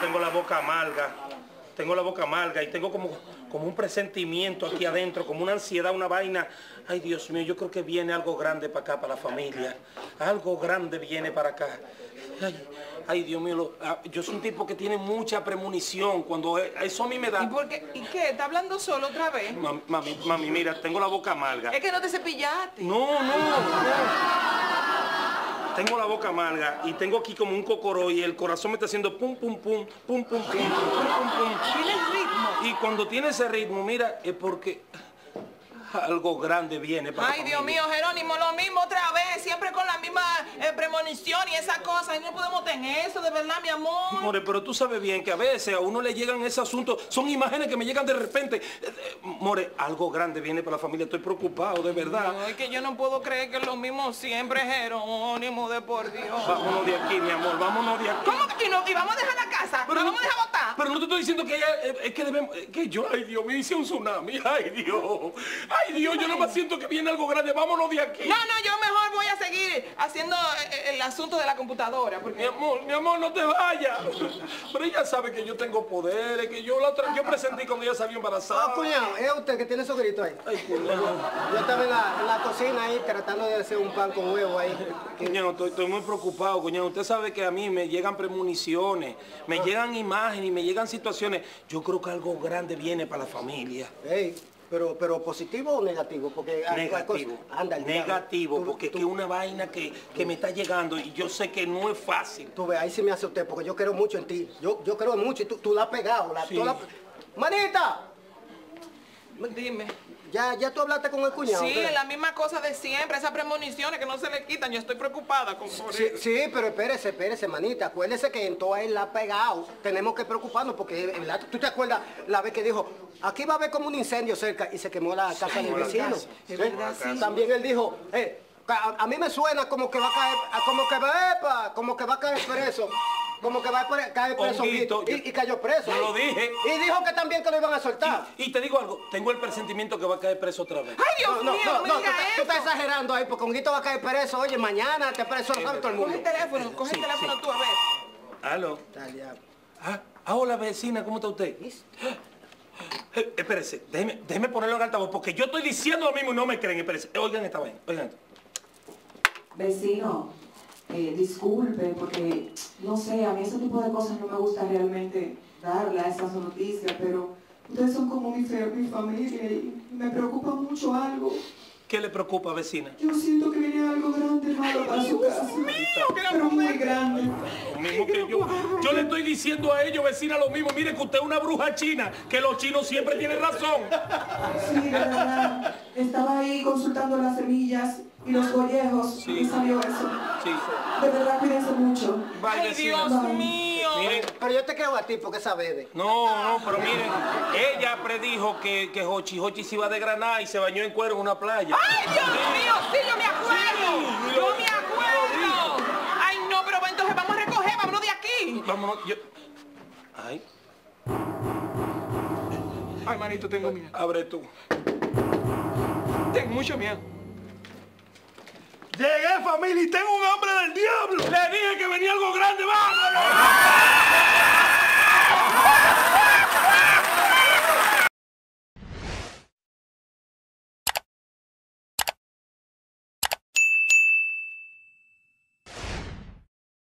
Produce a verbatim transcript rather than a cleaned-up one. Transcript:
tengo la boca amarga. Tengo la boca amarga y tengo como, como un presentimiento aquí adentro, como una ansiedad, una vaina. Ay, Dios mío, yo creo que viene algo grande para acá, para la familia. Algo grande viene para acá. Ay, ay Dios mío, lo, ah, yo soy un tipo que tiene mucha premonición. Cuando eso a mí me da... ¿Y por qué? ¿Y qué? ¿Está hablando solo otra vez? Mami, mami, mami, mira, tengo la boca amarga. Es que no te cepillaste. No, no, no. Tengo la boca amarga y tengo aquí como un cocoró y el corazón me está haciendo pum, pum, pum, pum, pum, pum, pum, pum, pum. ¿Tienes ritmo? Y cuando tiene ese ritmo, mira, es porque algo grande viene para Ay, Dios mío, Jerónimo, lo mismo otra vez, siempre con la misma eh, premonición y esa cosa. Y no podemos tener eso, de verdad, mi amor. More, pero tú sabes bien que a veces a uno le llegan esos asuntos, son imágenes que me llegan de repente. Eh, eh, More, algo grande viene para la familia, estoy preocupado, de verdad. No, es que yo no puedo creer que es lo mismo siempre, Jerónimo, de por Dios. Vámonos de aquí, mi amor, vámonos de aquí. ¿Cómo que y no? ¿Y vamos a dejar la casa? Pero ¿La vamos a dejar botar? Pero no te estoy diciendo que ella, eh, es que debemos, eh, que yo, ay Dios, me hice un tsunami, ay Dios. Ay Dios, yo no me siento que viene algo grande, vámonos de aquí. No, no, yo mejor voy a seguir haciendo eh, el asunto de la computadora, porque... Mi amor, mi amor, no te vayas. Pero ella sabe que yo tengo poderes, que yo la otra, yo presentí cuando ella salió embarazada. Ah, cuñado, es usted que tiene esos gritos ahí. Ay, cuñado. Yo estaba en la, en la cocina ahí tratando de hacer un pan con huevo ahí. Cuñado, estoy, estoy muy preocupado, cuñado. Usted sabe que a mí me llegan premoniciones, me llegan imágenes y me llegan situaciones. Yo creo que algo grande viene para la familia. Ey, pero, pero positivo o negativo, porque Negativo, anda, el negativo, diablo. porque Tú- es que es una vaina que, que me está llegando y yo sé que no es fácil. Tú ves, ahí sí me hace usted, porque yo creo mucho en ti. Yo, yo creo mucho y tú, tú la has pegado. La, Sí. tú la- ¡Manita! Dime. ¿Ya, ¿Ya tú hablaste con el cuñado? Sí, ¿qué? la misma cosa de siempre, esas premoniciones que no se le quitan. Yo estoy preocupada con por Sí, eso. sí, pero espérese, espérese, manita. Acuérdese que en toda él la ha pegado. Tenemos que preocuparnos porque, ¿verdad? ¿Tú te acuerdas la vez que dijo, aquí va a haber como un incendio cerca y se quemó la casa del la vecino? casa. Es verdad, sí. También él dijo, eh, a, a mí me suena como que va a caer, como que va, epa, como que va a caer preso. Como que va a pre- caer preso Honguito, y, yo- y cayó preso. yo lo dije. Y dijo que también que lo iban a soltar. Y te digo algo, tengo el presentimiento que va a caer preso otra vez. ¡Ay, Dios No, no, mío, no, no me no, tú, digas estás- tú eso! estás exagerando ahí, porque Honguito va a caer preso. Oye, mañana te preso, lo sabe todo el Coge mundo. el teléfono, coge el Sí, teléfono sí. tú, a ver. Aló. Tal diablo. Ah, ah, hola vecina, ¿cómo está usted? Eh, espérese, déjeme, déjeme ponerlo en altavoz, porque yo estoy diciendo lo mismo y no me creen. Espérese, Eh, oigan esta vaina, oigan esto. Vecino, eh, disculpe, porque no sé, a mí ese tipo de cosas no me gusta realmente darle a esas noticias, pero ustedes son como mi, fe- mi familia y me preocupa mucho algo. ¿Qué le preocupa, vecina? Yo siento que viene algo grande, malo para su casa. Pero muy grande. Lo mismo que yo. Yo le estoy diciendo a ellos, vecina, lo mismo. Mire que usted es una bruja china, que los chinos siempre tienen razón. Sí, de verdad. Estaba ahí consultando las semillas y los collejos Sí. y salió eso. Sí. De verdad, cuídense mucho. Bye, ¡Ay, vecina. Dios mío! Miren, Pero yo te creo a ti porque esa bebe. no, no, pero miren, ella predijo que, que Hochi Hochi se iba a desgranar y se bañó en cuero en una playa. ¡Ay, Dios mío! ¡Sí, yo me acuerdo! Sí, ¡Yo lo- me acuerdo! ¡Ay, no, pero entonces vamos a recoger, vámonos de aquí! Vámonos, yo... Ay, Ay, manito, tengo miedo. abre tú. Tengo mucho miedo. Llegué, familia, y tengo un hambre del diablo. Le dije que venía algo grande, vámonos.